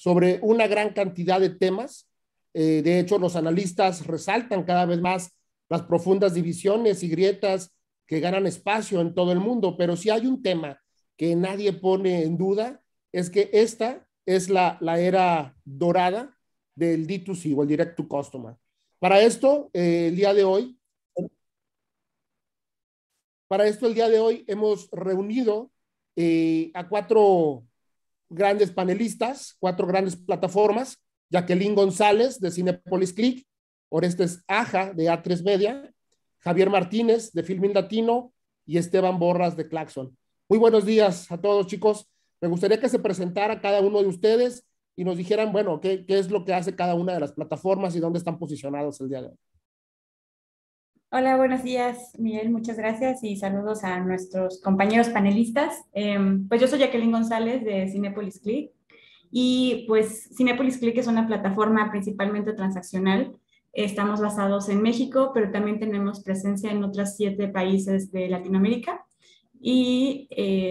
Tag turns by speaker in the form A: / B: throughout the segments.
A: sobre una gran cantidad de temas. De hecho, los analistas resaltan cada vez más las profundas divisiones y grietas que ganan espacio en todo el mundo, pero si hay un tema que nadie pone en duda, es que esta es la era dorada del D2C o el Direct to Customer. Para esto, el día de hoy, hemos reunido a cuatro grandes panelistas, cuatro grandes plataformas: Jacqueline González de Cinepolis Click, Orestes Aja de A3 Media, Javier Martínez de Filmin Latino y Esteban Borras de Claxon. Muy buenos días a todos, chicos. Me gustaría que se presentara cada uno de ustedes y nos dijeran, bueno, qué es lo que hace cada una de las plataformas y dónde están posicionados el día de hoy.
B: Hola, buenos días, Miguel. Muchas gracias y saludos a nuestros compañeros panelistas. Pues yo soy Jacqueline González de Cinepolis Click y pues Cinepolis Click es una plataforma principalmente transaccional. Estamos basados en México, pero también tenemos presencia en otros 7 países de Latinoamérica. Y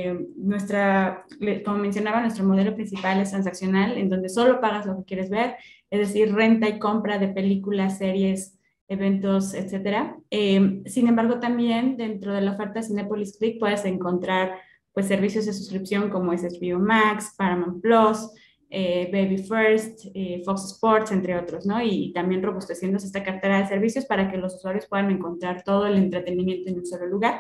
B: como mencionaba, nuestro modelo principal es transaccional, en donde solo pagas lo que quieres ver, es decir, renta y compra de películas, series, eventos, etcétera. Sin embargo, también dentro de la oferta de Cinepolis Click puedes encontrar pues servicios de suscripción como es HBO Max, Paramount Plus, Baby First, Fox Sports, entre otros, ¿no? Y también robusteciéndose esta cartera de servicios para que los usuarios puedan encontrar todo el entretenimiento en un solo lugar.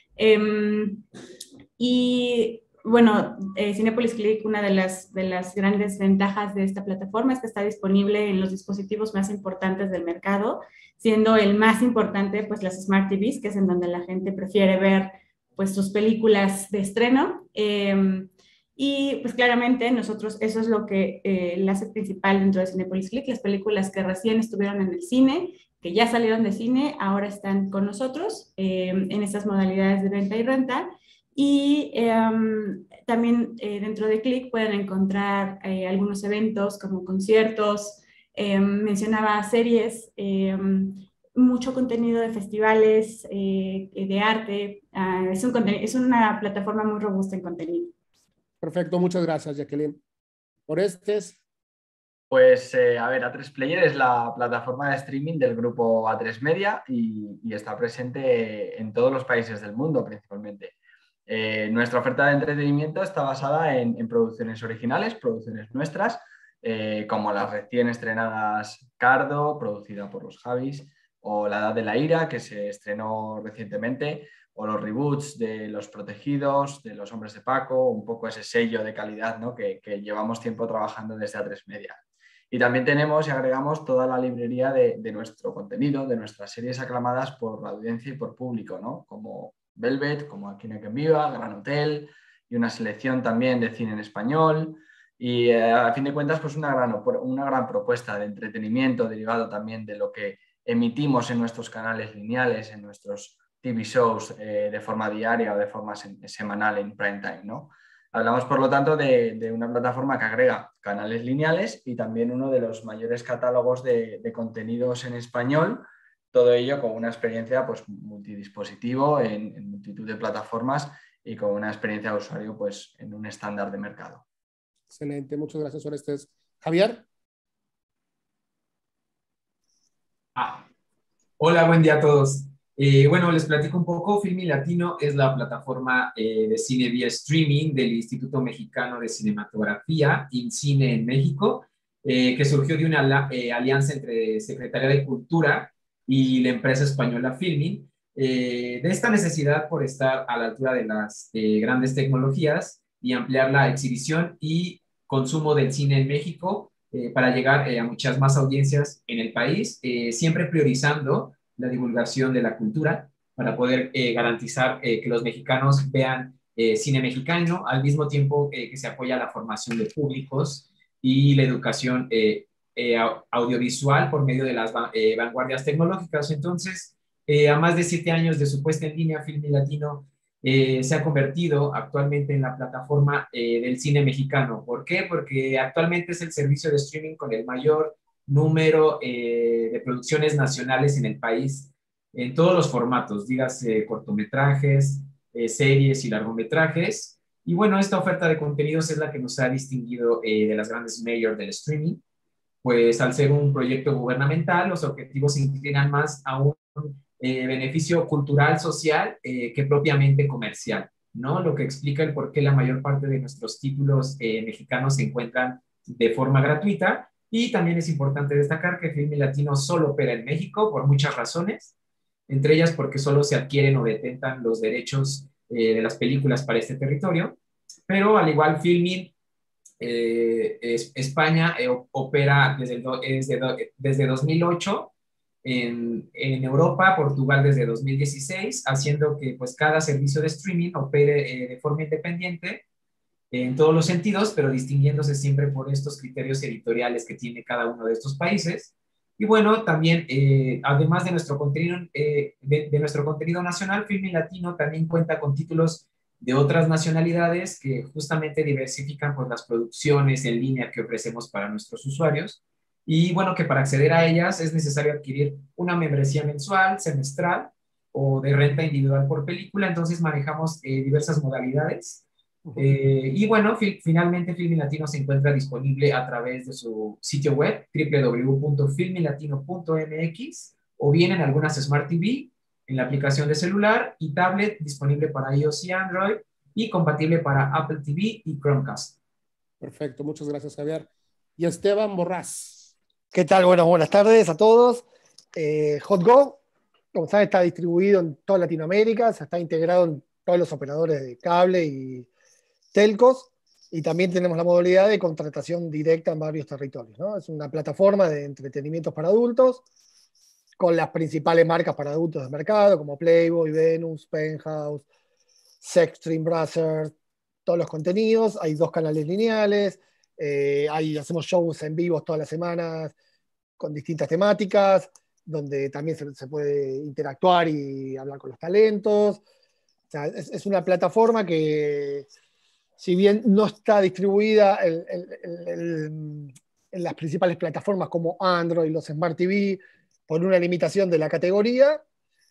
B: Y bueno, Cinepolis Click, una de las grandes ventajas de esta plataforma es que está disponible en los dispositivos más importantes del mercado, siendo el más importante pues las Smart TVs, que es en donde la gente prefiere ver pues sus películas de estreno. Y pues claramente nosotros eso es lo que la hace principal dentro de Cinepolis Click, las películas que recién estuvieron en el cine, que ya salieron de cine, ahora están con nosotros en estas modalidades de venta y renta. Y también dentro de Click pueden encontrar algunos eventos como conciertos, mencionaba series, mucho contenido de festivales, de arte. Es una plataforma muy robusta en contenido.
A: Perfecto, muchas gracias, Jacqueline. Orestes.
C: Pues a ver, A3 Player es la plataforma de streaming del grupo A3 Media y está presente en todos los países del mundo principalmente. Nuestra oferta de entretenimiento está basada en producciones originales, producciones nuestras, como las recién estrenadas Cardo, producida por los Javis, o La Edad de la Ira, que se estrenó recientemente, o los reboots de Los Protegidos, de Los Hombres de Paco, un poco ese sello de calidad, ¿no? que llevamos tiempo trabajando desde A3 Media. Y también tenemos y agregamos toda la librería de nuestro contenido, de nuestras series aclamadas por la audiencia y por público, ¿no? Como Velvet, como Aquí no hay quien viva, Gran Hotel y una selección también de cine en español. Y a fin de cuentas, pues una gran propuesta de entretenimiento derivado también de lo que emitimos en nuestros canales lineales, en nuestros TV shows de forma diaria o de forma semanal en prime time, ¿no? Hablamos, por lo tanto, de una plataforma que agrega canales lineales y también uno de los mayores catálogos de contenidos en español, todo ello con una experiencia pues, multidispositivo en multitud de plataformas y con una experiencia de usuario pues, en un estándar de mercado.
A: Excelente, muchas gracias, Orestes. Javier.
D: Hola, buen día a todos. Bueno, les platico un poco. Filmin Latino es la plataforma de cine vía streaming del Instituto Mexicano de Cinematografía, INCINE en México, que surgió de una alianza entre Secretaría de Cultura y la empresa española Filmin, de esta necesidad por estar a la altura de las grandes tecnologías y ampliar la exhibición y consumo del cine en México para llegar a muchas más audiencias en el país, siempre priorizando la divulgación de la cultura para poder garantizar que los mexicanos vean cine mexicano, al mismo tiempo que se apoya la formación de públicos y la educación audiovisual por medio de las vanguardias tecnológicas. Entonces, a más de 7 años de su puesta en línea, Filmin Latino se ha convertido actualmente en la plataforma del cine mexicano. ¿Por qué? Porque actualmente es el servicio de streaming con el mayor número de producciones nacionales en el país, en todos los formatos, dígase cortometrajes, series y largometrajes. Y bueno, esta oferta de contenidos es la que nos ha distinguido de las grandes majors del streaming, pues al ser un proyecto gubernamental, los objetivos se inclinan más a un beneficio cultural, social, que propiamente comercial, ¿no? Lo que explica el por qué la mayor parte de nuestros títulos mexicanos se encuentran de forma gratuita. Y también es importante destacar que Filmin Latino solo opera en México por muchas razones, entre ellas porque solo se adquieren o detentan los derechos de las películas para este territorio, pero al igual Filmin España opera desde 2008 en Europa, Portugal desde 2016, haciendo que pues cada servicio de streaming opere de forma independiente en todos los sentidos, pero distinguiéndose siempre por estos criterios editoriales que tiene cada uno de estos países. Y bueno, también, además de nuestro contenido, de nuestro contenido nacional, Filmin Latino también cuenta con títulos de otras nacionalidades que justamente diversifican pues, las producciones en línea que ofrecemos para nuestros usuarios. Y bueno, que para acceder a ellas es necesario adquirir una membresía mensual, semestral o de renta individual por película. Entonces manejamos diversas modalidades. Y bueno, finalmente Filmin Latino se encuentra disponible a través de su sitio web www.filminlatino.mx o bien en algunas Smart TV, en la aplicación de celular y tablet disponible para iOS y Android y compatible para Apple TV y Chromecast.
A: Perfecto, muchas gracias, Javier. Y Esteban Borrás.
E: ¿Qué tal? Bueno, buenas tardes a todos. HotGo, como saben, está distribuido en toda Latinoamérica, se está integrado en todos los operadores de cable y telcos, y también tenemos la modalidad de contratación directa en varios territorios, ¿no? Es una plataforma de entretenimientos para adultos, con las principales marcas para adultos del mercado, como Playboy, Venus, Penthouse, Sexstream Brothers, todos los contenidos. Hay 2 canales lineales, hacemos shows en vivo todas las semanas con distintas temáticas, donde también se puede interactuar y hablar con los talentos. O sea, es una plataforma que, si bien no está distribuida en las principales plataformas como Android, los Smart TV, por una limitación de la categoría,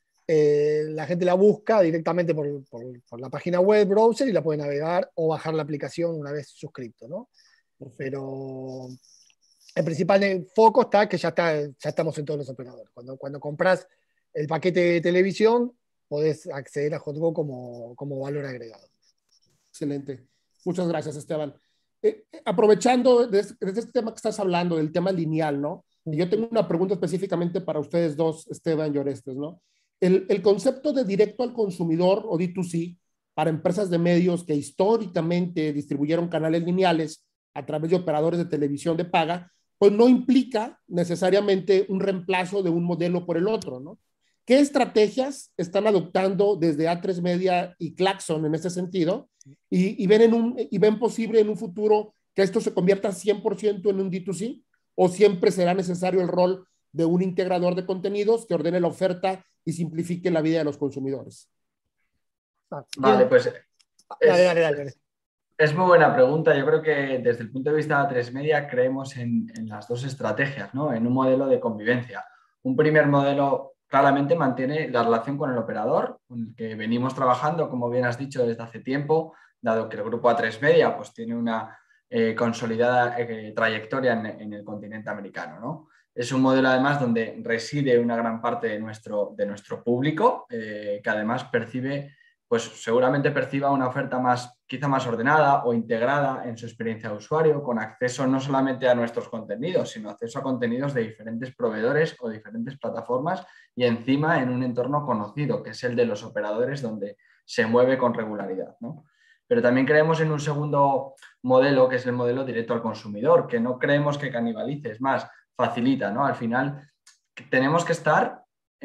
E: la gente la busca directamente por la página web, browser, y la puede navegar o bajar la aplicación una vez suscrito, ¿no? Pero el principal foco está que ya estamos en todos los operadores. Cuando compras el paquete de televisión, podés acceder a HotGo como valor agregado.
A: Excelente. Muchas gracias, Esteban. Aprovechando de este tema que estás hablando, del tema lineal, ¿no? Y yo tengo una pregunta específicamente para ustedes dos, Esteban y Orestes, ¿no? El concepto de directo al consumidor o D2C para empresas de medios que históricamente distribuyeron canales lineales a través de operadores de televisión de paga, pues no implica necesariamente un reemplazo de un modelo por el otro, ¿no? ¿Qué estrategias están adoptando desde A3 Media y Claxon en ese sentido? ¿Y ven posible en un futuro que esto se convierta 100% en un D2C? ¿O siempre será necesario el rol de un integrador de contenidos que ordene la oferta y simplifique la vida de los consumidores?
C: Vale, pues
E: Dale.
C: Es muy buena pregunta. Yo creo que desde el punto de vista de A3 Media creemos en las dos estrategias, ¿no? En un modelo de convivencia. Un primer modelo claramente mantiene la relación con el operador, con el que venimos trabajando, como bien has dicho, desde hace tiempo, dado que el grupo A3 Media pues, tiene una consolidada trayectoria en el continente americano, ¿no? Es un modelo además donde reside una gran parte de nuestro público, que además pues seguramente perciba una oferta quizá más ordenada o integrada en su experiencia de usuario, con acceso no solamente a nuestros contenidos, sino acceso a contenidos de diferentes proveedores o diferentes plataformas y encima en un entorno conocido, que es el de los operadores donde se mueve con regularidad, ¿no? Pero también creemos en un segundo modelo, que es el modelo directo al consumidor, que no creemos que canibalice, es más, facilita, ¿no? Al final tenemos que estar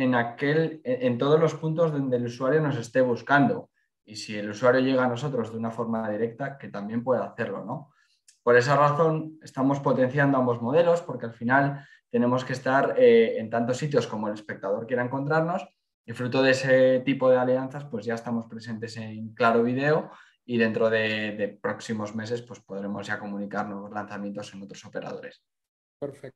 C: en todos los puntos donde el usuario nos esté buscando. Y si el usuario llega a nosotros de una forma directa, que también pueda hacerlo, ¿no? Por esa razón estamos potenciando ambos modelos, porque al final tenemos que estar en tantos sitios como el espectador quiera encontrarnos, y fruto de ese tipo de alianzas, pues ya estamos presentes en Claro Video, y dentro de próximos meses pues podremos ya comunicar nuevos lanzamientos en otros operadores.
A: Perfecto.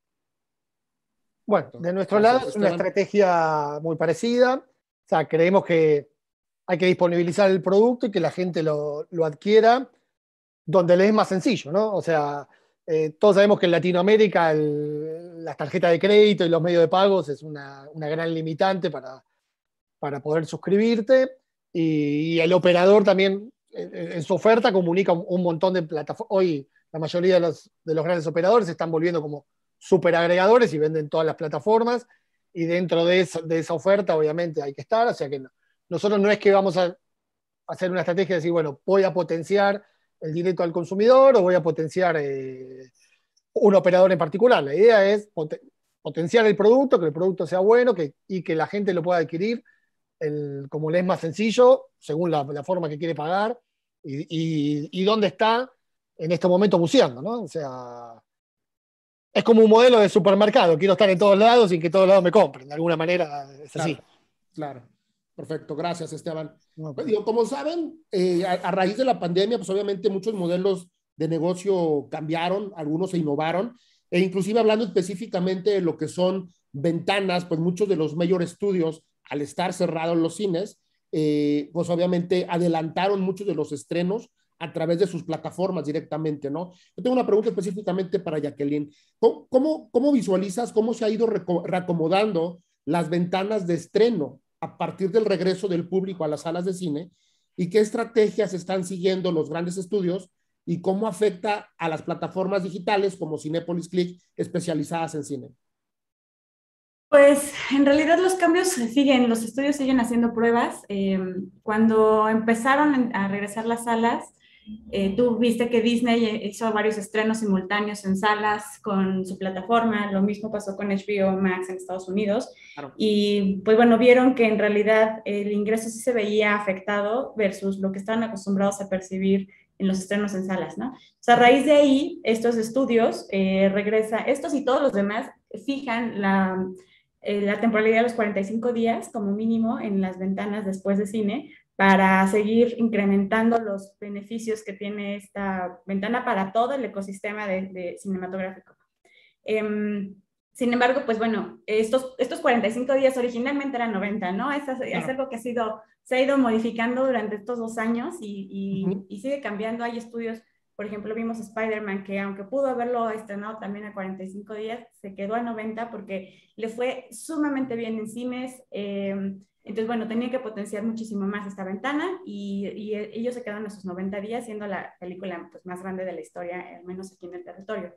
E: Bueno, de nuestro lado es una estrategia muy parecida. O sea, creemos que hay que disponibilizar el producto y que la gente lo adquiera donde le es más sencillo, ¿no? O sea, todos sabemos que en Latinoamérica las tarjetas de crédito y los medios de pagos es una gran limitante para poder suscribirte, y el operador también en su oferta comunica un montón de plataformas. Hoy la mayoría de los grandes operadores se están volviendo como super agregadores y venden todas las plataformas, y dentro de esa oferta obviamente hay que estar, o sea que nosotros no es que vamos a hacer una estrategia de decir, bueno, voy a potenciar el directo al consumidor o voy a potenciar un operador en particular. La idea es potenciar el producto, que el producto sea bueno y que la gente lo pueda adquirir como le es más sencillo, según la forma que quiere pagar y dónde está en este momento buceando, ¿no? O sea, es como un modelo de supermercado, quiero estar en todos lados y que todos lados me compren, de alguna manera es así.
A: Claro, claro. Perfecto, gracias Esteban.
E: No,
A: Pues, digo, como saben, a raíz de la pandemia, pues obviamente muchos modelos de negocio cambiaron, algunos se innovaron, e inclusive hablando específicamente de lo que son ventanas, pues muchos de los mayor estudios, al estar cerrados los cines, pues obviamente adelantaron muchos de los estrenos a través de sus plataformas directamente, ¿no? Yo tengo una pregunta específicamente para Jacqueline. ¿Cómo visualizas cómo se ha ido reacomodando las ventanas de estreno a partir del regreso del público a las salas de cine, y qué estrategias están siguiendo los grandes estudios y cómo afecta a las plataformas digitales como Cinépolis Click especializadas en cine?
B: Pues en realidad los cambios siguen, los estudios siguen haciendo pruebas. Cuando empezaron a regresar las salas, tú viste que Disney hizo varios estrenos simultáneos en salas con su plataforma, lo mismo pasó con HBO Max en Estados Unidos, claro. Y pues bueno, vieron que en realidad el ingreso sí se veía afectado versus lo que estaban acostumbrados a percibir en los estrenos en salas, ¿no? O sea, a raíz de ahí, estos estudios estos y todos los demás fijan la temporalidad de los 45 días como mínimo en las ventanas después de cine, para seguir incrementando los beneficios que tiene esta ventana para todo el ecosistema de cinematográfico. Sin embargo, pues bueno, estos 45 días originalmente eran 90, ¿no? Es algo que se ha ido modificando durante estos 2 años y sigue cambiando. Hay estudios, por ejemplo, vimos Spider-Man, que aunque pudo haberlo estrenado también a 45 días, se quedó a 90 porque le fue sumamente bien en cines. Entonces, bueno, tenía que potenciar muchísimo más esta ventana y ellos se quedaron a sus 90 días, siendo la película pues, más grande de la historia, al menos aquí en el territorio.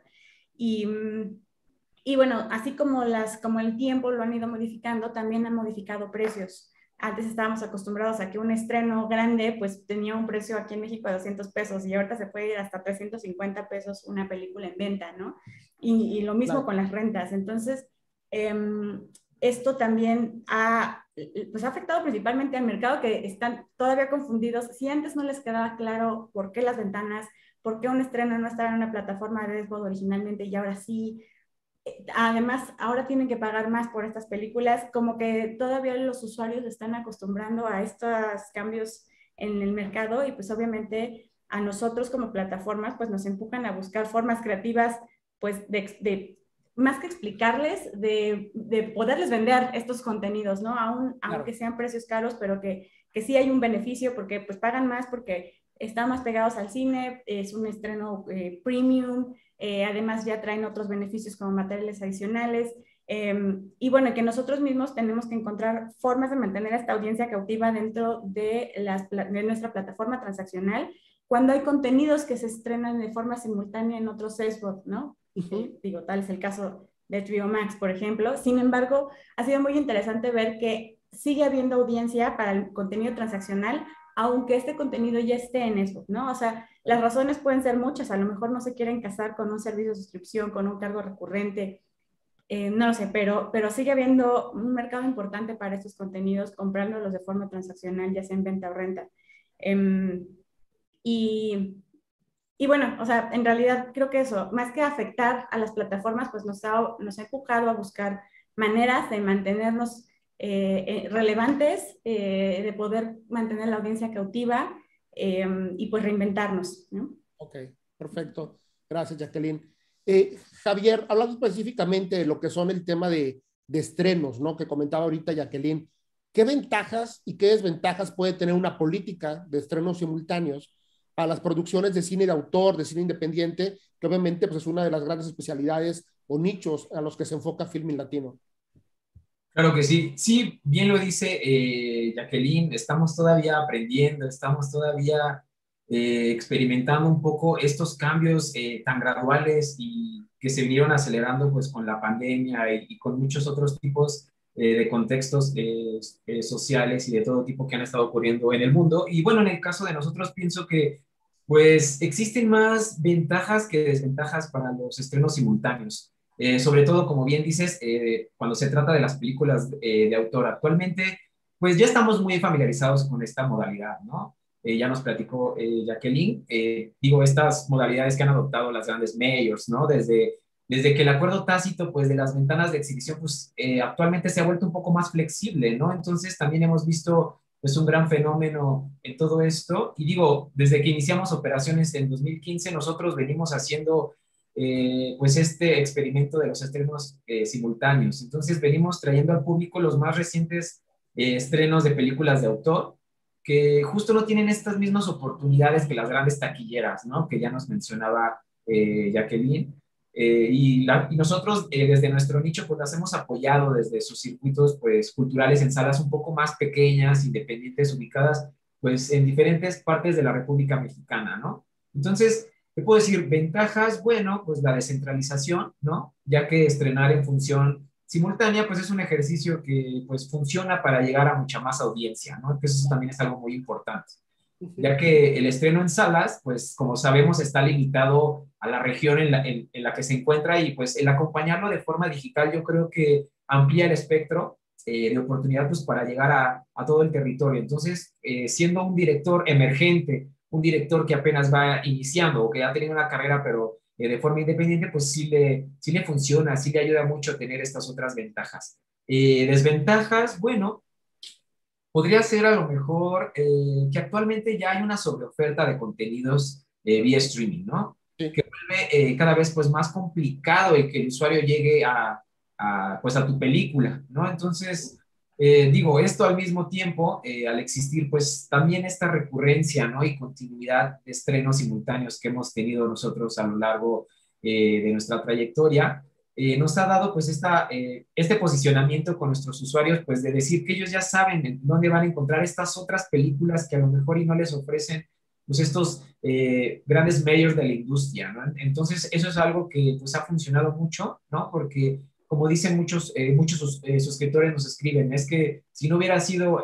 B: Y bueno, así como el tiempo lo han ido modificando, también han modificado precios. Antes estábamos acostumbrados a que un estreno grande pues tenía un precio aquí en México de 200 pesos y ahorita se puede ir hasta 350 pesos una película en venta, ¿no? Y lo mismo con las rentas. Entonces, esto también ha afectado principalmente al mercado, que están todavía confundidos. Si antes no les quedaba claro por qué las ventanas, por qué un estreno no estaba en una plataforma de SVOD originalmente y ahora sí, además ahora tienen que pagar más por estas películas, como que todavía los usuarios están acostumbrando a estos cambios en el mercado y pues obviamente a nosotros como plataformas pues nos empujan a buscar formas creativas pues de más que explicarles, de poderles vender estos contenidos, ¿no? Aunque sean precios caros, pero que sí hay un beneficio porque pues pagan más porque están más pegados al cine, es un estreno premium, además ya traen otros beneficios como materiales adicionales, y bueno, que nosotros mismos tenemos que encontrar formas de mantener a esta audiencia cautiva dentro de nuestra plataforma transaccional cuando hay contenidos que se estrenan de forma simultánea en otros SVOD, ¿no? Digo, tal es el caso de HBO Max, por ejemplo. Sin embargo, ha sido muy interesante ver que sigue habiendo audiencia para el contenido transaccional, aunque este contenido ya esté en SVOD, ¿no? O sea, las razones pueden ser muchas. A lo mejor no se quieren casar con un servicio de suscripción, con un cargo recurrente, no lo sé, pero sigue habiendo un mercado importante para estos contenidos, comprándolos de forma transaccional, ya sea en venta o renta. Y bueno, o sea, en realidad creo que eso, más que afectar a las plataformas, pues nos ha empujado a buscar maneras de mantenernos relevantes, de poder mantener la audiencia cautiva y pues reinventarnos, ¿no?
A: Ok, perfecto. Gracias, Jacqueline. Javier, hablando específicamente de lo que son el tema de estrenos, ¿no? Que comentaba ahorita Jacqueline. ¿qué ventajas y qué desventajas puede tener una política de estrenos simultáneos para las producciones de cine de autor, de cine independiente, que obviamente pues, es una de las grandes especialidades o nichos a los que se enfoca Filmin Latino?
D: Claro que sí. Sí, bien lo dice Jacqueline, estamos todavía aprendiendo, estamos todavía experimentando un poco estos cambios tan graduales y que se vinieron acelerando pues con la pandemia y con muchos otros tipos de contextos sociales y de todo tipo que han estado ocurriendo en el mundo. Y bueno, en el caso de nosotros pienso que pues existen más ventajas que desventajas para los estrenos simultáneos. Sobre todo, como bien dices, cuando se trata de las películas de autor actualmente, pues ya estamos muy familiarizados con esta modalidad, ¿no? Ya nos platicó Jacqueline, digo, estas modalidades que han adoptado las grandes majors, ¿no? Desde que el acuerdo tácito, pues de las ventanas de exhibición, pues actualmente se ha vuelto un poco más flexible, ¿no? Entonces también hemos visto pues un gran fenómeno en todo esto. Y digo, desde que iniciamos operaciones en 2015, nosotros venimos haciendo pues este experimento de los estrenos simultáneos. Entonces venimos trayendo al público los más recientes estrenos de películas de autor que justo no tienen estas mismas oportunidades que las grandes taquilleras, ¿no? Que ya nos mencionaba Jacqueline. Y nosotros desde nuestro nicho pues las hemos apoyado desde sus circuitos pues culturales en salas un poco más pequeñas, independientes, ubicadas pues en diferentes partes de la República Mexicana, ¿no? Entonces, ¿qué puedo decir? Ventajas, bueno, pues la descentralización, ¿no? Ya que estrenar en función simultánea, pues es un ejercicio que pues funciona para llegar a mucha más audiencia, ¿no? Que eso también es algo muy importante, ya que el estreno en salas, pues como sabemos, está limitado a la región en la que se encuentra y pues el acompañarlo de forma digital yo creo que amplía el espectro de oportunidad pues para llegar a todo el territorio. Entonces, siendo un director emergente, un director que apenas va iniciando o que ha tenido una carrera pero de forma independiente, pues sí le funciona, sí le ayuda mucho tener estas otras ventajas. Desventajas, bueno, podría ser a lo mejor que actualmente ya hay una sobreoferta de contenidos vía streaming, ¿no?
A: Sí.
D: Que vuelve cada vez pues más complicado el que el usuario llegue pues a tu película, ¿no? Entonces, digo, esto al mismo tiempo, al existir pues también esta recurrencia, ¿no? Y continuidad de estrenos simultáneos que hemos tenido nosotros a lo largo de nuestra trayectoria, nos ha dado pues este posicionamiento con nuestros usuarios, pues de decir que ellos ya saben en dónde van a encontrar estas otras películas que a lo mejor y no les ofrecen pues estos grandes medios de la industria, ¿no? Entonces eso es algo que pues ha funcionado mucho, ¿no? Porque como dicen muchos suscriptores nos escriben, es que si no hubiera sido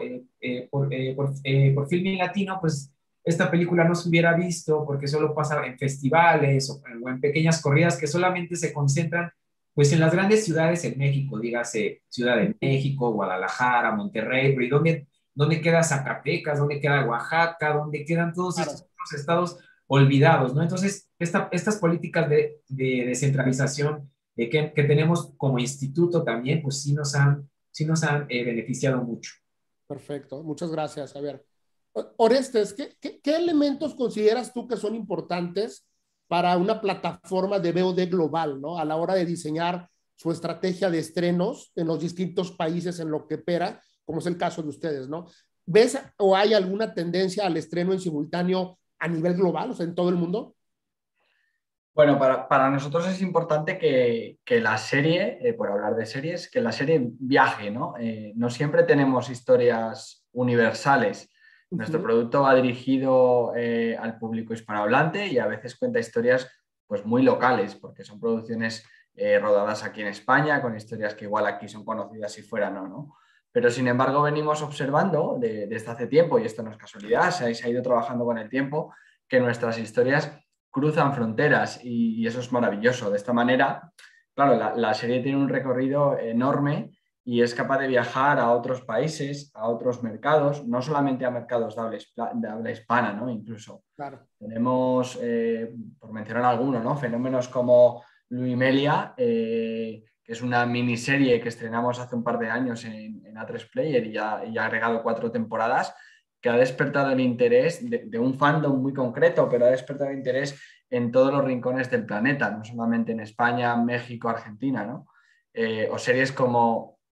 D: por Filmin Latino, pues esta película no se hubiera visto porque solo pasa en festivales o en pequeñas corridas que solamente se concentran pues en las grandes ciudades en México, dígase Ciudad de México, Guadalajara, Monterrey, pero ¿y dónde queda Zacatecas? ¿Dónde queda Oaxaca? ¿Dónde quedan todos estos otros estados olvidados, ¿no? Entonces, estas políticas de descentralización que tenemos como instituto también, pues sí nos han beneficiado mucho.
A: Perfecto, muchas gracias. A ver, Orestes, ¿qué elementos consideras tú que son importantes para una plataforma de VOD global, ¿no? A la hora de diseñar su estrategia de estrenos en los distintos países en lo que opera, como es el caso de ustedes, ¿no? ¿Ves o hay alguna tendencia al estreno en simultáneo a nivel global, o sea, en todo el mundo?
C: Bueno, para nosotros es importante que la serie, por hablar de series, que la serie viaje, ¿no? No siempre tenemos historias universales. Nuestro producto va dirigido al público hispanohablante y a veces cuenta historias pues, muy locales, porque son producciones rodadas aquí en España, con historias que igual aquí son conocidas si fuera no. Pero sin embargo venimos observando desde hace tiempo, y esto no es casualidad, se ha ido trabajando con el tiempo, que nuestras historias cruzan fronteras y eso es maravilloso. De esta manera, claro, la serie tiene un recorrido enorme y es capaz de viajar a otros países, a otros mercados, no solamente a mercados de habla hispana, ¿no? Incluso.
A: Claro.
C: Tenemos, por mencionar alguno, ¿no? Fenómenos como Luimelia, que es una miniserie que estrenamos hace un par de años en A3 Player y ya ha agregado 4 temporadas, que ha despertado el interés de un fandom muy concreto, pero ha despertado el interés en todos los rincones del planeta, no solamente en España, México, Argentina, ¿no? O series como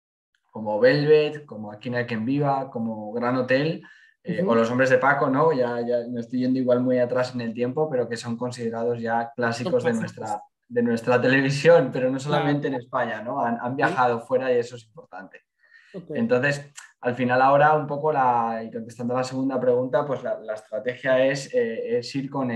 C: como Velvet, como Aquí no hay quien viva, como Gran Hotel, o Los hombres de Paco, ¿no? Ya me estoy yendo igual muy atrás en el tiempo, pero que son considerados ya clásicos de nuestra televisión, pero no solamente en España, ¿no? Han viajado fuera y eso es importante.
A: Okay.
C: Entonces, al final ahora un poco, y contestando a la segunda pregunta, pues la estrategia es ir con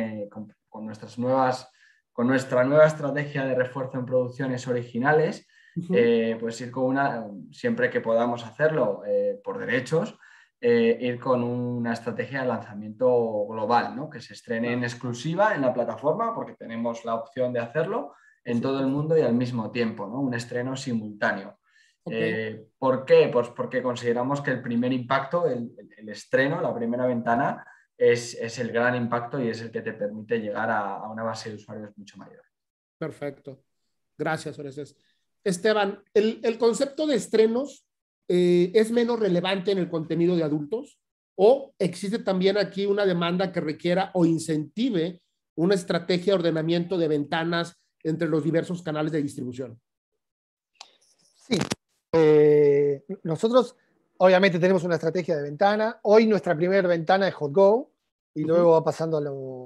C: nuestra nueva estrategia de refuerzo en producciones originales, pues ir con siempre que podamos hacerlo por derechos, ir con una estrategia de lanzamiento global, ¿no? Que se estrene en exclusiva en la plataforma, porque tenemos la opción de hacerlo en todo el mundo y al mismo tiempo, ¿no? Un estreno simultáneo.
A: Okay.
C: ¿Por qué? Pues porque consideramos que el primer impacto, el estreno, la primera ventana, es el gran impacto y es el que te permite llegar a una base de usuarios mucho mayor.
A: Perfecto. Gracias, Orestes. Esteban, ¿el concepto de estrenos es menos relevante en el contenido de adultos? ¿O existe también aquí una demanda que requiera o incentive una estrategia de ordenamiento de ventanas entre los diversos canales de distribución?
E: Sí. Nosotros obviamente tenemos una estrategia de ventana. Hoy nuestra primera ventana es Hot Go y luego va pasando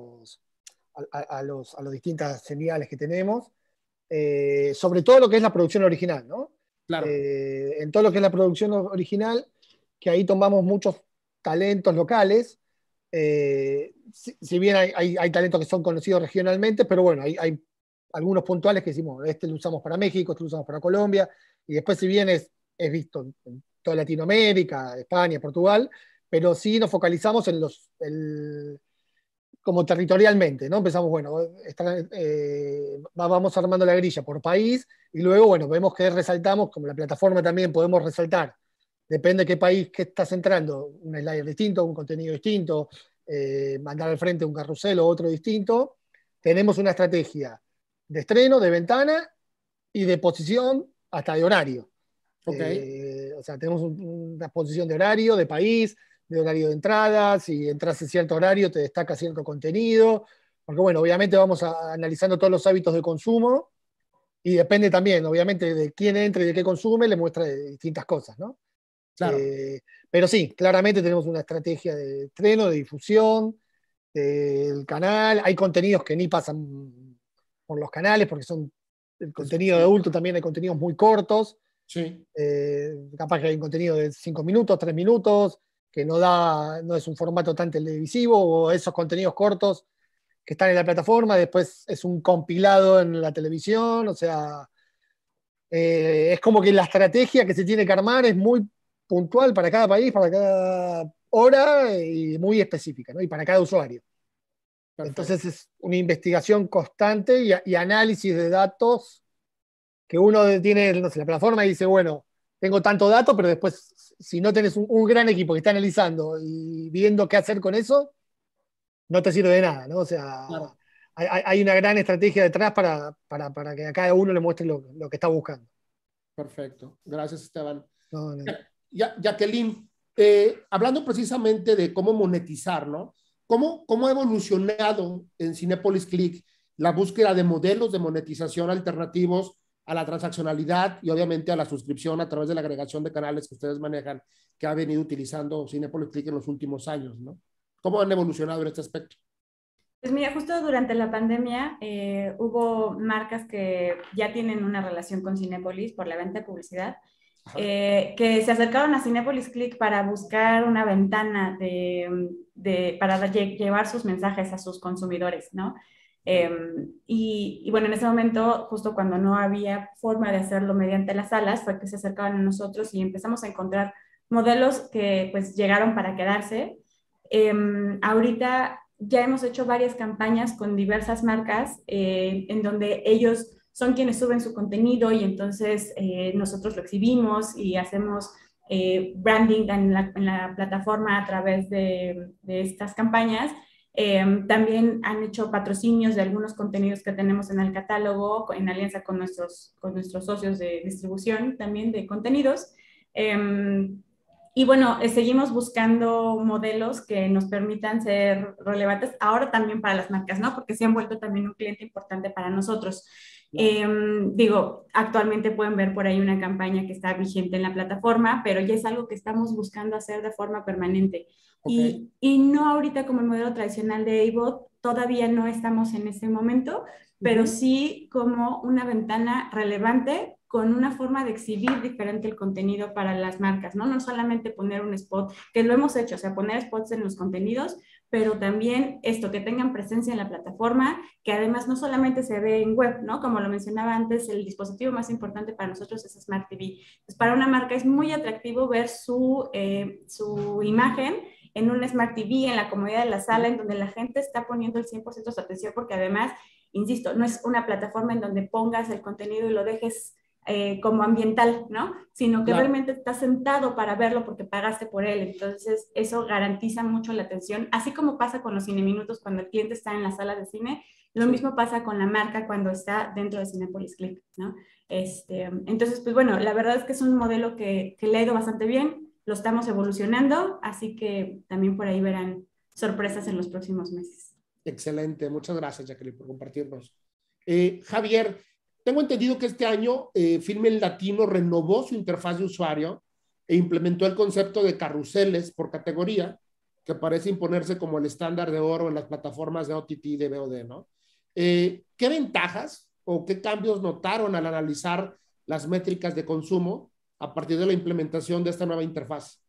E: a las distintas señales que tenemos. Sobre todo lo que es la producción original, ¿no?
A: Claro.
E: En todo lo que es la producción original, que ahí tomamos muchos talentos locales. Si bien hay talentos que son conocidos regionalmente, pero bueno, hay algunos puntuales que decimos, este lo usamos para México, este lo usamos para Colombia, y después si bien es visto en toda Latinoamérica, España, Portugal, pero sí nos focalizamos en como territorialmente, ¿no? Empezamos, bueno, vamos armando la grilla por país y luego, bueno, vemos que resaltamos, como la plataforma también podemos resaltar, depende de qué país que estás entrando, un slider distinto, un contenido distinto, mandar al frente un carrusel o otro distinto. Tenemos una estrategia de estreno, de ventana y de posición hasta de horario.
A: Okay.
E: O sea, tenemos una posición de horario, de país, de horario de entrada, si entras en cierto horario te destaca cierto contenido, porque bueno, obviamente vamos analizando todos los hábitos de consumo y depende también, obviamente, de quién entre y de qué consume, le muestra distintas cosas, ¿no?
A: Claro.
E: Pero sí, claramente tenemos una estrategia de estreno, de difusión del canal, hay contenidos que ni pasan por los canales porque son el contenido de adulto, también hay contenidos muy cortos.
A: Sí.
E: Capaz que hay un contenido de 5 minutos, 3 minutos, que no es un formato tan televisivo, o esos contenidos cortos que están en la plataforma, después es un compilado en la televisión, o sea, es como que la estrategia que se tiene que armar es muy puntual para cada país, para cada hora y muy específica, ¿no? Y para cada usuario. Perfecto. Entonces es una investigación constante y análisis de datos que uno tiene, no sé, la plataforma y dice, bueno, tengo tanto dato, pero después, si no tenés un gran equipo que está analizando y viendo qué hacer con eso, no te sirve de nada, ¿no? O sea, claro, hay una gran estrategia detrás para que a cada uno le muestre lo que está buscando.
A: Perfecto. Gracias, Esteban.
E: No.
A: Jacqueline, hablando precisamente de cómo monetizar, ¿no? ¿Cómo ha evolucionado en Cinépolis Click la búsqueda de modelos de monetización alternativos a la transaccionalidad y obviamente a la suscripción a través de la agregación de canales que ustedes manejan, que ha venido utilizando Cinépolis Click en los últimos años, ¿no? ¿Cómo han evolucionado en este aspecto?
B: Pues mira, justo durante la pandemia hubo marcas que ya tienen una relación con Cinépolis por la venta de publicidad, que se acercaron a Cinépolis Click para buscar una ventana para llevar sus mensajes a sus consumidores, ¿no? Y bueno, en ese momento, justo cuando no había forma de hacerlo mediante las salas, fue que se acercaban a nosotros y empezamos a encontrar modelos que pues llegaron para quedarse. Ahorita ya hemos hecho varias campañas con diversas marcas en donde ellos son quienes suben su contenido y entonces nosotros lo exhibimos y hacemos branding en la plataforma a través de estas campañas. También han hecho patrocinios de algunos contenidos que tenemos en el catálogo en alianza con nuestros socios de distribución también de contenidos. Y bueno, seguimos buscando modelos que nos permitan ser relevantes ahora también para las marcas, ¿no? Porque se han vuelto también un cliente importante para nosotros. Digo, actualmente pueden ver por ahí una campaña que está vigente en la plataforma, pero ya es algo que estamos buscando hacer de forma permanente.
A: Okay.
B: Y no ahorita como el modelo tradicional de ABOT, todavía no estamos en ese momento, pero sí como una ventana relevante con una forma de exhibir diferente el contenido para las marcas, ¿no? No solamente poner un spot, que lo hemos hecho, o sea, poner spots en los contenidos, pero también esto, que tengan presencia en la plataforma, que además no solamente se ve en web, ¿no? Como lo mencionaba antes, el dispositivo más importante para nosotros es Smart TV. Pues para una marca es muy atractivo ver su imagen en un Smart TV, en la comodidad de la sala, en donde la gente está poniendo el 100% de su atención, porque además, insisto, no es una plataforma en donde pongas el contenido y lo dejes como ambiental, ¿no? Sino que realmente estás sentado para verlo porque pagaste por él. Entonces, eso garantiza mucho la atención, así como pasa con los cineminutos cuando el cliente está en la sala de cine, lo mismo pasa con la marca cuando está dentro de Cinépolis Click, ¿no? Entonces, pues bueno, la verdad es que es un modelo que le ha ido bastante bien, lo estamos evolucionando, así que también por ahí verán sorpresas en los próximos meses.
A: Excelente, muchas gracias, Jacqueline, por compartirnos. Javier, tengo entendido que este año Filmin Latino renovó su interfaz de usuario e implementó el concepto de carruseles por categoría, que parece imponerse como el estándar de oro en las plataformas de OTT y de VOD, ¿no? ¿Qué ventajas o qué cambios notaron al analizar las métricas de consumo a partir de la implementación de esta nueva interfaz?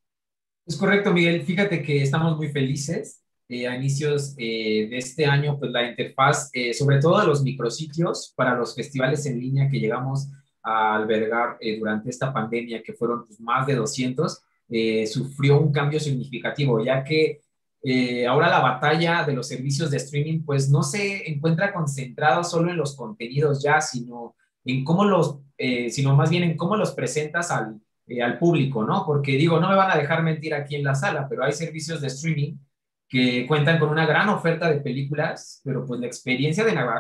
D: Es correcto, Miguel. Fíjate que estamos muy felices. A inicios de este año, pues la interfaz, sobre todo de los micrositios para los festivales en línea que llegamos a albergar durante esta pandemia, que fueron pues, más de 200, sufrió un cambio significativo, ya que ahora la batalla de los servicios de streaming pues no se encuentra concentrado solo en los contenidos ya, sino en cómo sino más bien en cómo los presentas al público, ¿no? Porque digo, no me van a dejar mentir aquí en la sala, pero hay servicios de streaming que cuentan con una gran oferta de películas, pero pues la experiencia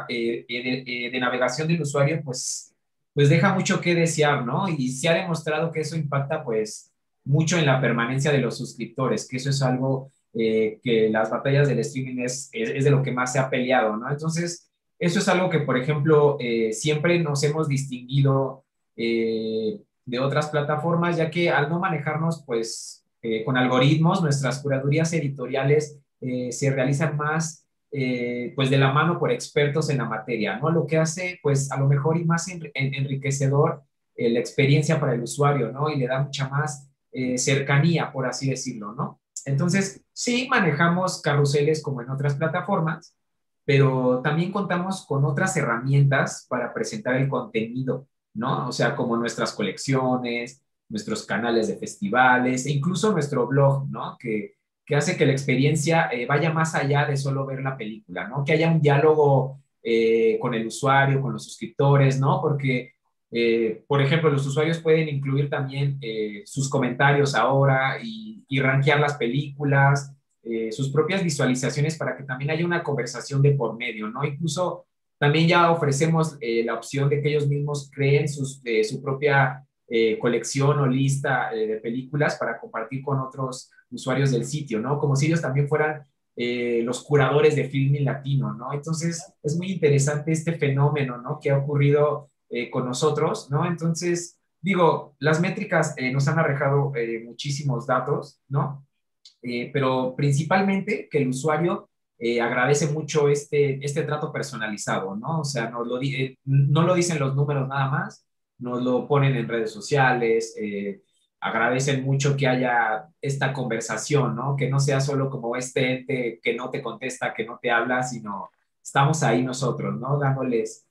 D: de navegación del usuario pues deja mucho que desear, ¿no? Y se ha demostrado que eso impacta pues mucho en la permanencia de los suscriptores, que eso es algo que las batallas del streaming es de lo que más se ha peleado, ¿no? Entonces, eso es algo que, por ejemplo, siempre nos hemos distinguido de otras plataformas, ya que al no manejarnos, pues, con algoritmos, nuestras curadurías editoriales se realizan más, pues, de la mano por expertos en la materia, ¿no? Lo que hace, pues, a lo mejor y más enriquecedor la experiencia para el usuario, ¿no? Y le da mucha más cercanía, por así decirlo, ¿no? Entonces, sí manejamos carruseles como en otras plataformas, pero también contamos con otras herramientas para presentar el contenido, ¿no? O sea, como nuestras colecciones, nuestros canales de festivales e incluso nuestro blog, ¿no? Que hace que la experiencia vaya más allá de solo ver la película, ¿no? Que haya un diálogo con el usuario, con los suscriptores, ¿no? Porque, por ejemplo, los usuarios pueden incluir también sus comentarios ahora y rankear las películas, sus propias visualizaciones para que también haya una conversación de por medio, ¿no? Incluso también ya ofrecemos la opción de que ellos mismos creen su propia colección o lista de películas para compartir con otros usuarios del sitio, ¿no? Como si ellos también fueran los curadores de Filmin Latino, ¿no? Entonces, es muy interesante este fenómeno, ¿no? Que ha ocurrido con nosotros, ¿no? Entonces, digo, las métricas nos han arrojado muchísimos datos, ¿no? Pero principalmente que el usuario agradece mucho este trato personalizado, ¿no? O sea, no lo dicen los números nada más, nos lo ponen en redes sociales, agradecen mucho que haya esta conversación, ¿no? Que no sea solo como este ente que no te contesta, que no te habla, sino estamos ahí nosotros, ¿no? Dándoles,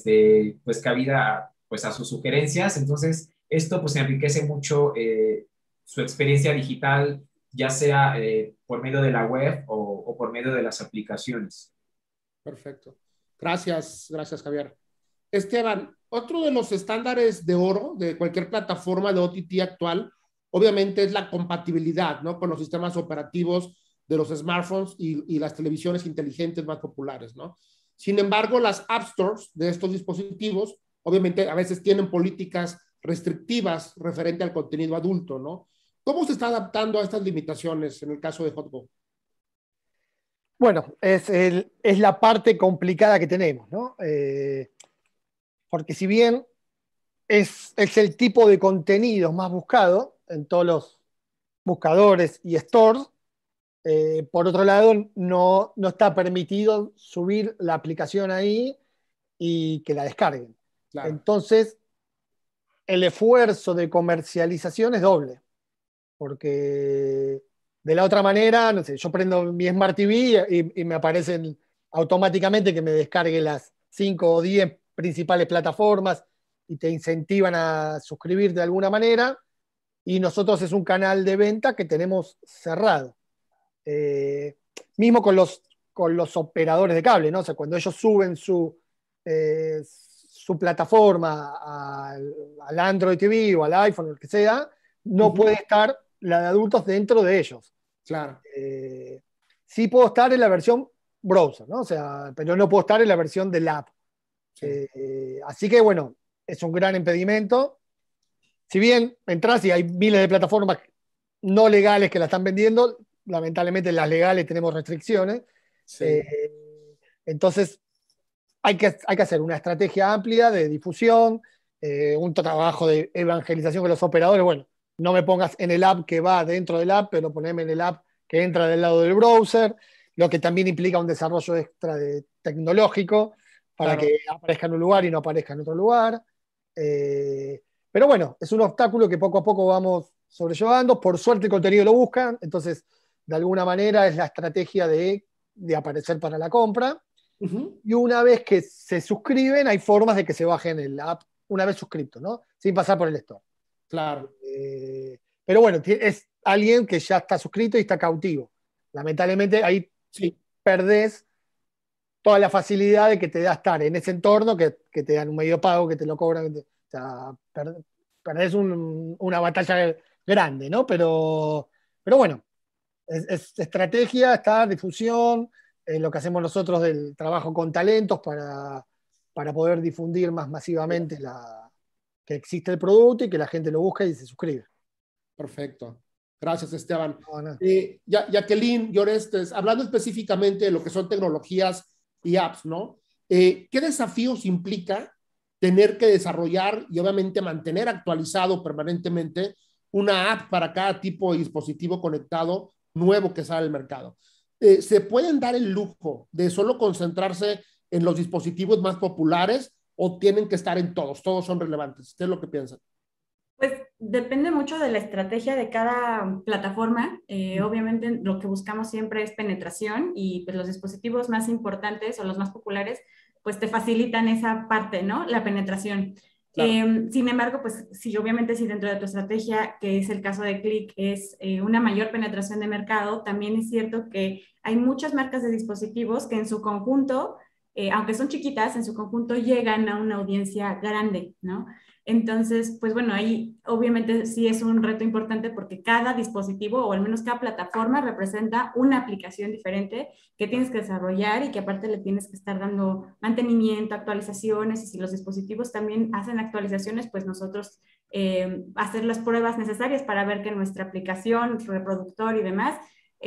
D: pues, cabida, pues, a sus sugerencias. Entonces, esto, pues, enriquece mucho su experiencia digital, ya sea por medio de la web o por medio de las aplicaciones.
A: Perfecto. Gracias, Javier. Esteban, otro de los estándares de oro de cualquier plataforma de OTT actual, obviamente es la compatibilidad, ¿no? Con los sistemas operativos de los smartphones y las televisiones inteligentes más populares, ¿no? Sin embargo, las App Stores de estos dispositivos, obviamente, a veces tienen políticas restrictivas referente al contenido adulto, ¿no? ¿Cómo se está adaptando a estas limitaciones en el caso de HotGo?
E: Bueno, es la parte complicada que tenemos, ¿no? porque si bien es el tipo de contenido más buscado en todos los buscadores y stores, por otro lado, no está permitido subir la aplicación ahí y que la descarguen.
A: Claro.
E: Entonces, el esfuerzo de comercialización es doble, porque de la otra manera, no sé, yo prendo mi Smart TV y me aparecen automáticamente que me descargue las 5 o 10 principales plataformas y te incentivan a suscribirte de alguna manera, y nosotros es un canal de venta que tenemos cerrado. Mismo con los operadores de cable, ¿no? O sea, cuando ellos suben su plataforma al Android TV o al iPhone o lo que sea, no puede estar la de adultos dentro de ellos.
A: Claro.
E: Sí puedo estar en la versión browser, ¿no? O sea, pero no puedo estar en la versión del app.
A: Sí.
E: Así que, bueno, es un gran impedimento. Si bien entras y hay miles de plataformas no legales que la están vendiendo, lamentablemente las legales tenemos restricciones.
A: Sí.
E: Entonces, hay que hacer una estrategia amplia de difusión, un trabajo de evangelización con los operadores. Bueno, no me pongas en el app que va dentro del app, pero poneme en el app que entra del lado del browser, lo que también implica un desarrollo extra tecnológico para
A: Claro.
E: que aparezca en un lugar y no aparezca en otro lugar. Pero bueno, es un obstáculo que poco a poco vamos sobrellevando. Por suerte el contenido lo buscan, entonces de alguna manera es la estrategia de aparecer para la compra. Y una vez que se suscriben, hay formas de que se bajen el app una vez suscrito, ¿no? Sin pasar por el store.
A: Claro.
E: Pero bueno, es alguien que ya está suscrito y está cautivo. Lamentablemente ahí
A: Sí.
E: perdés toda la facilidad de que te da estar en ese entorno, que te dan un medio pago, que te lo cobran. O sea, perdés una batalla grande, ¿no? Pero bueno, es estrategia, está difusión, lo que hacemos nosotros del trabajo con talentos para poder difundir más masivamente que existe el producto y que la gente lo busca y se suscribe.
A: Perfecto. Gracias, Esteban.
E: No.
A: Jacqueline y Orestes, hablando específicamente de lo que son tecnologías y apps, ¿no? ¿Qué desafíos implica tener que desarrollar y obviamente mantener actualizado permanentemente una app para cada tipo de dispositivo conectado nuevo que sale al mercado? ¿Se pueden dar el lujo de solo concentrarse en los dispositivos más populares o tienen que estar en todos? Todos son relevantes. ¿Qué es lo que piensan?
B: Pues depende mucho de la estrategia de cada plataforma. Obviamente lo que buscamos siempre es penetración y pues, los dispositivos más importantes o los más populares pues te facilitan esa parte, ¿no? La penetración.
A: Claro.
B: Sin embargo, pues sí, obviamente si dentro de tu estrategia, que es el caso de Click, es una mayor penetración de mercado, también es cierto que hay muchas marcas de dispositivos que en su conjunto, aunque son chiquitas, en su conjunto llegan a una audiencia grande, ¿no? Entonces, pues bueno, ahí obviamente sí es un reto importante porque cada dispositivo o al menos cada plataforma representa una aplicación diferente que tienes que desarrollar y que aparte le tienes que estar dando mantenimiento, actualizaciones, y si los dispositivos también hacen actualizaciones, pues nosotros hacer las pruebas necesarias para ver que nuestra aplicación, reproductor y demás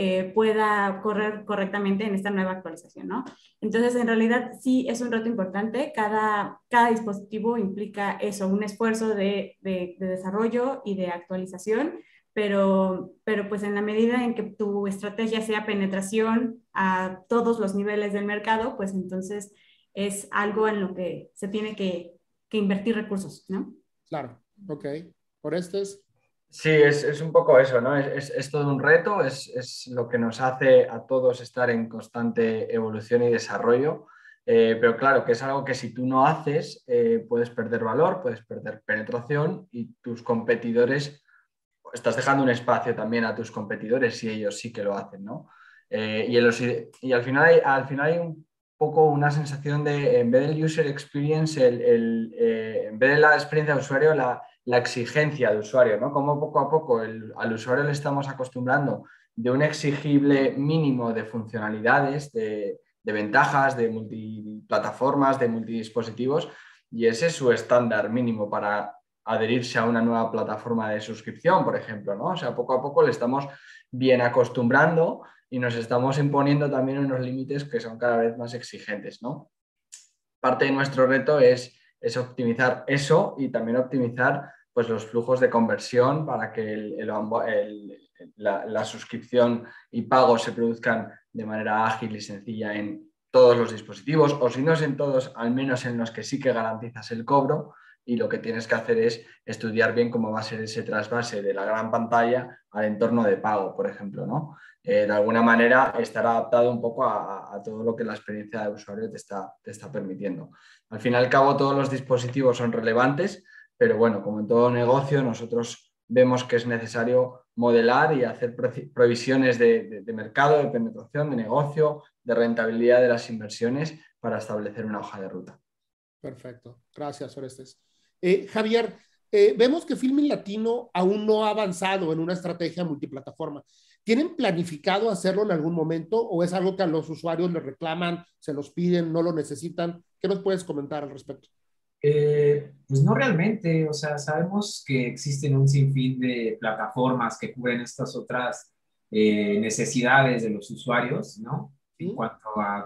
B: pueda correr correctamente en esta nueva actualización, ¿no? Entonces, en realidad sí es un reto importante. Cada dispositivo implica eso, un esfuerzo de desarrollo y de actualización, pero pues en la medida en que tu estrategia sea penetración a todos los niveles del mercado, pues entonces es algo en lo que se tiene que invertir recursos, ¿no?
A: Claro, ok. Orestes.
C: Sí, es un poco eso, ¿no? Es todo un reto, es lo que nos hace a todos estar en constante evolución y desarrollo, pero claro que es algo que si tú no haces, puedes perder valor, puedes perder penetración y tus competidores, estás dejando un espacio también a tus competidores si ellos sí que lo hacen, ¿no? Y al final hay un poco una sensación de, en vez del user experience, en vez de la experiencia de usuario, la exigencia de usuario, ¿no? Como poco a poco al usuario le estamos acostumbrando de un exigible mínimo de funcionalidades, de ventajas, de multiplataformas, de multidispositivos, y ese es su estándar mínimo para adherirse a una nueva plataforma de suscripción, por ejemplo, ¿no? O sea, poco a poco le estamos bien acostumbrando y nos estamos imponiendo también unos límites que son cada vez más exigentes, ¿no? Parte de nuestro reto es es optimizar eso y también optimizar pues, los flujos de conversión para que la suscripción y pago se produzcan de manera ágil y sencilla en todos los dispositivos, o si no es en todos, al menos en los que sí que garantizas el cobro, y lo que tienes que hacer es estudiar bien cómo va a ser ese trasvase de la gran pantalla al entorno de pago, por ejemplo, ¿no? De alguna manera estar adaptado un poco a todo lo que la experiencia de usuario te está permitiendo. Al fin y al cabo, todos los dispositivos son relevantes, pero bueno, como en todo negocio, nosotros vemos que es necesario modelar y hacer previsiones de mercado, de penetración, de negocio, de rentabilidad de las inversiones para establecer una hoja de ruta.
A: Perfecto. Gracias, Orestes. Javier, vemos que Filmin Latino aún no ha avanzado en una estrategia multiplataforma. ¿Tienen planificado hacerlo en algún momento o es algo que a los usuarios les reclaman, se los piden, no lo necesitan? ¿Qué nos puedes comentar al respecto?
D: Pues no realmente, o sea, sabemos que existen un sinfín de plataformas que cubren estas otras necesidades de los usuarios, ¿no? En cuanto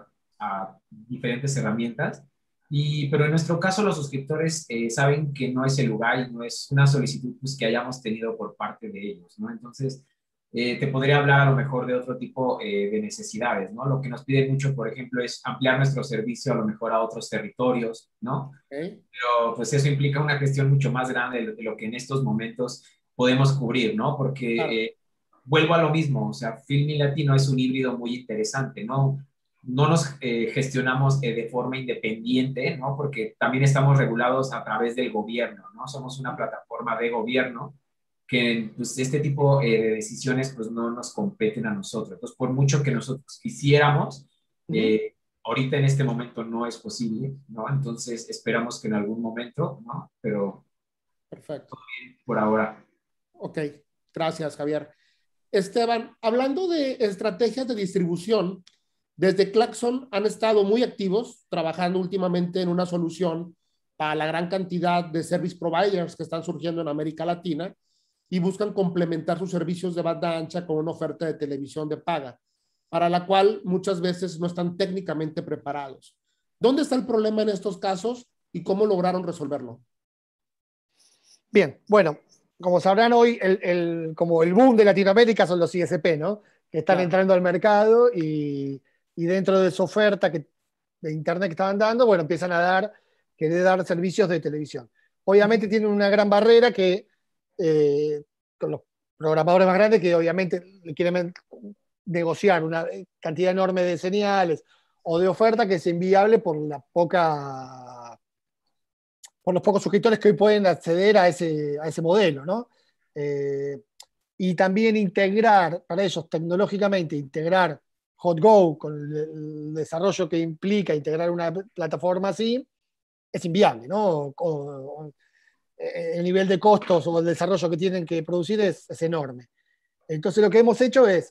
D: a diferentes herramientas. Pero en nuestro caso los suscriptores saben que no es el lugar y no es una solicitud pues, que hayamos tenido por parte de ellos, ¿no? Entonces, te podría hablar a lo mejor de otro tipo de necesidades, ¿no? Lo que nos pide mucho, por ejemplo, es ampliar nuestro servicio a lo mejor a otros territorios, ¿no?
A: Okay.
D: Pero pues eso implica una gestión mucho más grande de lo que en estos momentos podemos cubrir, ¿no? Porque
A: Claro.
D: vuelvo a lo mismo, o sea, Filmin Latino es un híbrido muy interesante, ¿no? No nos gestionamos de forma independiente, ¿no? Porque también estamos regulados a través del gobierno, ¿no? Somos una plataforma de gobierno que pues, este tipo de decisiones pues no nos competen a nosotros. Entonces, por mucho que nosotros quisiéramos, ahorita en este momento no es posible, ¿no? Entonces, esperamos que en algún momento, ¿no? Pero
A: perfecto.
D: Por ahora.
A: Ok, gracias, Javier. Esteban, hablando de estrategias de distribución, desde Claxon han estado muy activos trabajando últimamente en una solución para la gran cantidad de service providers que están surgiendo en América Latina y buscan complementar sus servicios de banda ancha con una oferta de televisión de paga, para la cual muchas veces no están técnicamente preparados. ¿Dónde está el problema en estos casos y cómo lograron resolverlo?
E: Bien, bueno, como sabrán hoy, como el boom de Latinoamérica son los ISP, ¿no? Que están entrando al mercado y dentro de su oferta de Internet que estaban dando, bueno, empiezan a querer dar servicios de televisión. Obviamente tienen una gran barrera que con los programadores más grandes que obviamente quieren negociar una cantidad enorme de señales o de oferta que es inviable por los pocos suscriptores que hoy pueden acceder a ese modelo, ¿no? Y también integrar, para ellos tecnológicamente, integrar HotGo con el desarrollo que implica integrar una plataforma así, es inviable, ¿no? El nivel de costos o el desarrollo que tienen que producir es enorme. Entonces lo que hemos hecho es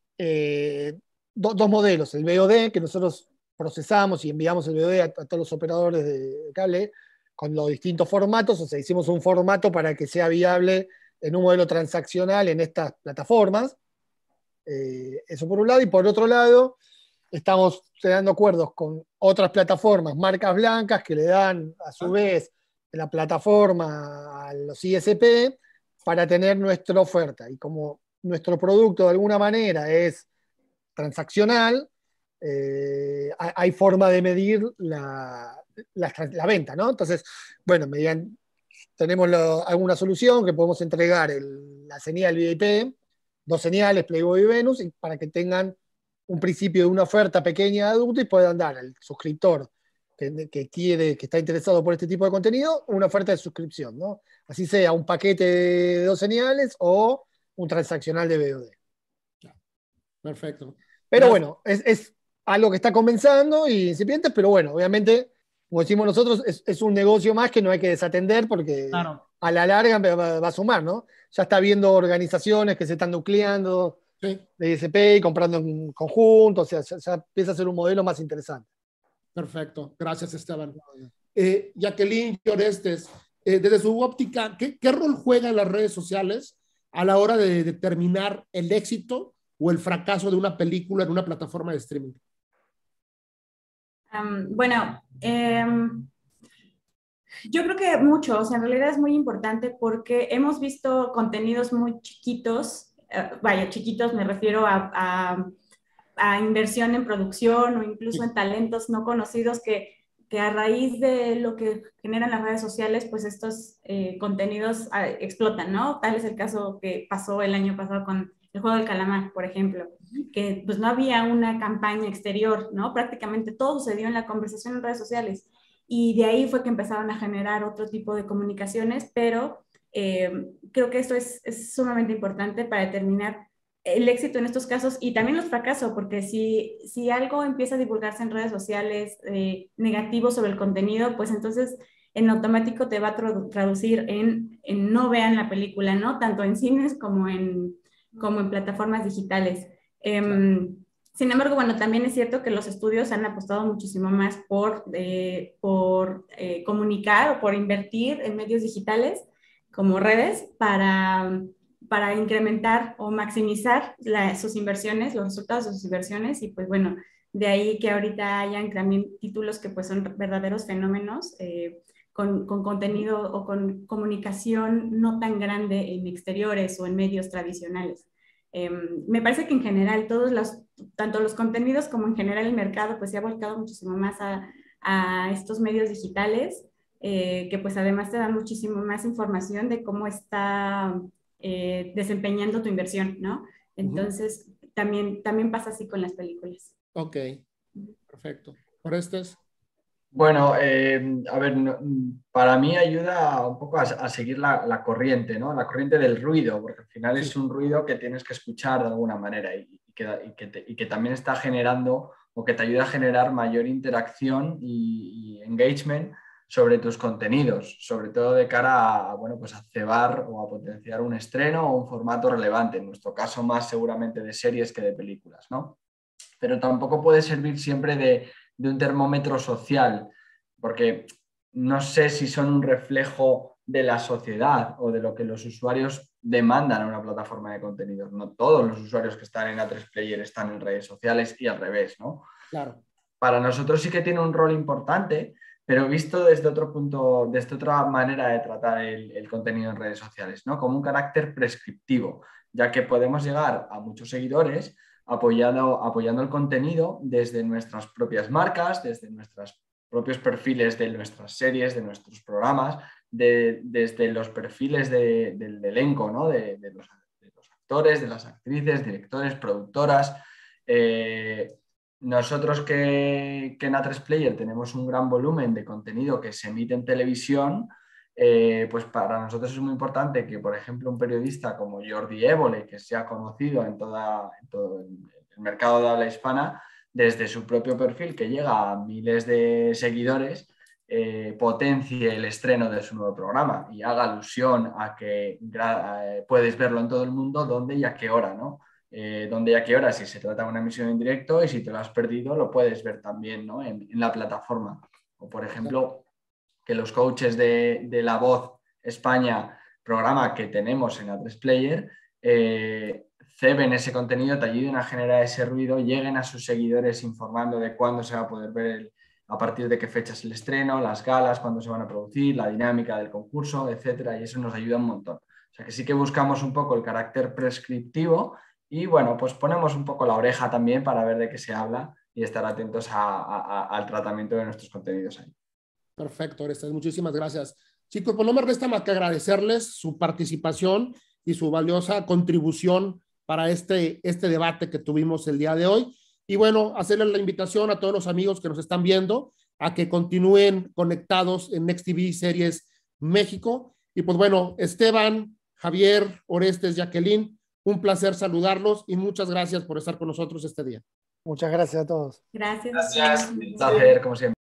E: dos modelos, el VOD, que nosotros procesamos y enviamos el VOD a todos los operadores de cable con los distintos formatos, o sea, hicimos un formato para que sea viable en un modelo transaccional en estas plataformas. Eso por un lado, y por otro lado, estamos dando acuerdos con otras plataformas, marcas blancas, que le dan a su vez la plataforma a los ISP para tener nuestra oferta. Y como nuestro producto de alguna manera es transaccional, hay forma de medir la venta, ¿no? Entonces, bueno, tenemos alguna solución que podemos entregar la señal VIP, dos señales, Playboy y Venus, y para que tengan un principio de una oferta pequeña de adulto y puedan dar al suscriptor que está interesado por este tipo de contenido una oferta de suscripción, ¿no? Así sea un paquete de dos señales o un transaccional de VOD.
A: Perfecto.
E: Pero bueno, es algo que está comenzando y incipiente, pero bueno, obviamente, como decimos nosotros, es un negocio más que no hay que desatender porque a la larga va a sumar, ¿no? Ya está habiendo organizaciones que se están nucleando de ISP y comprando en conjunto, o sea, ya empieza a ser un modelo más interesante.
A: Perfecto, gracias Esteban. Jacqueline y Orestes, desde su óptica, ¿qué rol juegan las redes sociales a la hora de determinar el éxito o el fracaso de una película en una plataforma de streaming?
B: Yo creo que mucho, o sea, en realidad es muy importante porque hemos visto contenidos muy chiquitos, vaya, chiquitos me refiero a inversión en producción o incluso en talentos no conocidos que a raíz de lo que generan las redes sociales, pues estos contenidos explotan, ¿no? Tal es el caso que pasó el año pasado con el juego del calamar, por ejemplo, que pues no había una campaña exterior, ¿no? Prácticamente todo sucedió en la conversación en redes sociales y de ahí fue que empezaron a generar otro tipo de comunicaciones, pero creo que esto es sumamente importante para determinar el éxito en estos casos y también los fracasos, porque si algo empieza a divulgarse en redes sociales negativo sobre el contenido, pues entonces en automático te va a traducir en no vean la película, ¿no? Tanto en cines como en plataformas digitales. Sin embargo, bueno, también es cierto que los estudios han apostado muchísimo más por comunicar o por invertir en medios digitales como redes para incrementar o maximizar sus inversiones, los resultados de sus inversiones y pues bueno, de ahí que ahorita hayan también títulos que pues son verdaderos fenómenos con contenido o con comunicación no tan grande en exteriores o en medios tradicionales. Me parece que en general tanto los contenidos como en general el mercado pues se ha volcado muchísimo más a estos medios digitales que pues además te dan muchísimo más información de cómo está desempeñando tu inversión, ¿no? Entonces, también pasa así con las películas.
A: Ok, perfecto. Orestes.
C: Bueno, a ver, para mí ayuda un poco a seguir la corriente, ¿no? La corriente del ruido, porque al final es un ruido que tienes que escuchar de alguna manera y que también está generando o que te ayuda a generar mayor interacción y engagement sobre tus contenidos, sobre todo de cara a, bueno, pues a cebar o a potenciar un estreno o un formato relevante, en nuestro caso más seguramente de series que de películas, ¿no? Pero tampoco puede servir siempre de un termómetro social, porque no sé si son un reflejo de la sociedad o de lo que los usuarios demandan a una plataforma de contenidos. No todos los usuarios que están en A3 Player están en redes sociales y al revés, ¿no?
A: Claro.
C: Para nosotros sí que tiene un rol importante, pero visto desde otro punto, desde otra manera de tratar el contenido en redes sociales, ¿no? Como un carácter prescriptivo, ya que podemos llegar a muchos seguidores apoyando el contenido desde nuestras propias marcas, desde nuestros propios perfiles de nuestras series, de nuestros programas, desde los perfiles del elenco, ¿no? de los actores, de las actrices, directores, productoras. Nosotros que en A3 Player tenemos un gran volumen de contenido que se emite en televisión, pues para nosotros es muy importante que, por ejemplo, un periodista como Jordi Évole, que se ha conocido en todo el mercado de habla hispana, desde su propio perfil, que llega a miles de seguidores, potencie el estreno de su nuevo programa y haga alusión a que puedes verlo en todo el mundo, dónde y a qué hora, ¿no? Dónde y a qué hora, si se trata de una emisión en directo, y si te lo has perdido, lo puedes ver también, ¿no? en la plataforma. O, por ejemplo, que los coaches de La Voz España, programa que tenemos en A3 Player, ceben ese contenido, te ayuden a generar ese ruido, lleguen a sus seguidores informando de cuándo se va a poder ver a partir de qué fechas el estreno, las galas, cuándo se van a producir, la dinámica del concurso, etcétera, y eso nos ayuda un montón. O sea que sí que buscamos un poco el carácter prescriptivo y bueno, pues ponemos un poco la oreja también para ver de qué se habla y estar atentos al tratamiento de nuestros contenidos ahí.
A: Perfecto, Orestes, muchísimas gracias. Chicos, pues no me resta más que agradecerles su participación y su valiosa contribución para este debate que tuvimos el día de hoy. Y bueno, hacerles la invitación a todos los amigos que nos están viendo a que continúen conectados en Next TV Series México. Y pues bueno, Esteban, Javier, Orestes, Jacqueline, un placer saludarlos y muchas gracias por estar con nosotros este día.
E: Muchas gracias a todos.
B: Gracias.
D: Gracias.
C: Un placer, como siempre.